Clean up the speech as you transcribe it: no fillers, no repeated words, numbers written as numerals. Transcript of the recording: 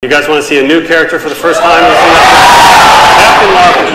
You guys want to see a new character for the first time? Captain Larkin.